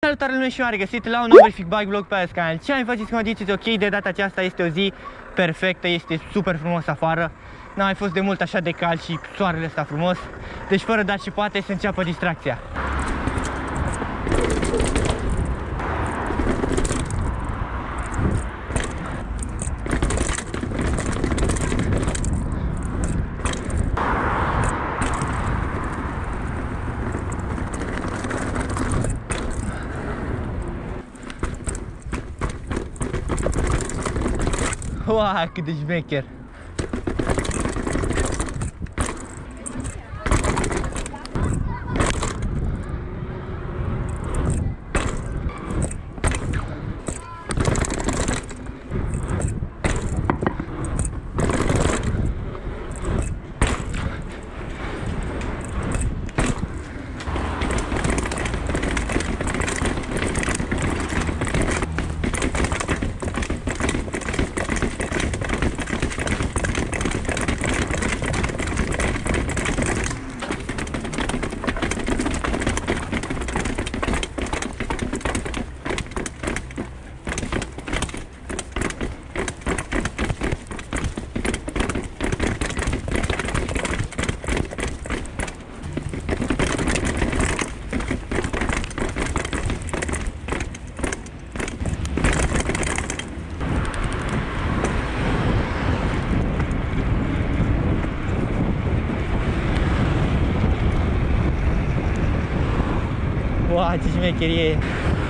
Salutare lume și m-am regăsit la un nou verific bike vlog pe acest canal. Ce mai faceți, cum ziceți, ok, de data aceasta este o zi perfectă, este super frumos afară. N-a mai fost de mult așa de cald și soarele ăsta frumos. Deci fără dat și poate să înceapă distracția. Uau, cât de șmecher! Uau, ce șmecherie!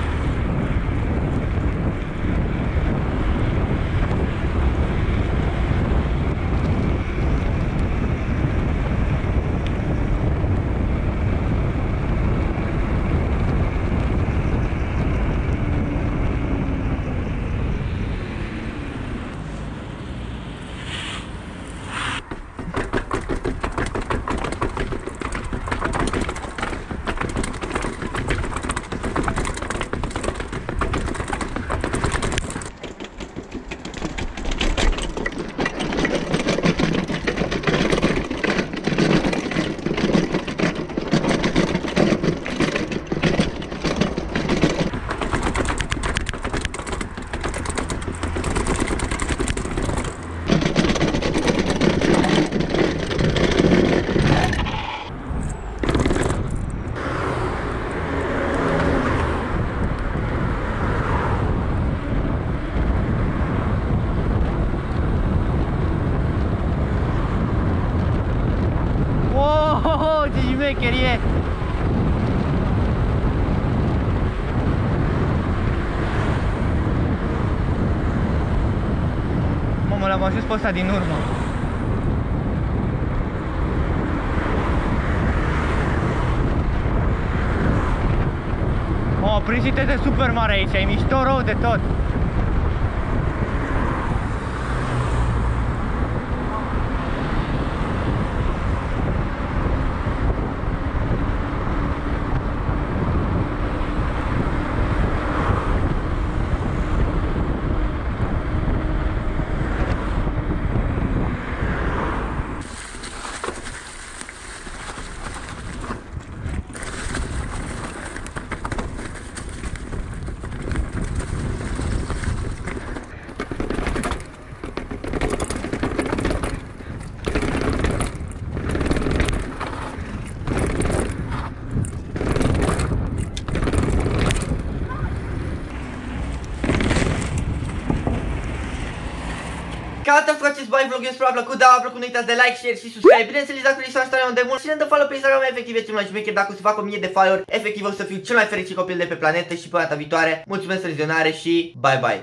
Șmecherie! Mamă, l-am ajuns pe ăsta din urmă. Mamă, prins viteză super mare aici, e mișto rău de tot. Cam atât cu acest bike vlog, eu sper că v-a plăcut, dacă v-a plăcut nu uitați de like, share și subscribe. Bineînțeles, dacă vreți să așteptăm de mult și ne dă follow pe Instagram, efectiv e cel mai șmecher. Dacă o să fac 1000 de follow-uri, efectiv o să fiu cel mai fericit copil de pe planetă și pe data viitoare. Mulțumesc pentru vizionare și bye bye!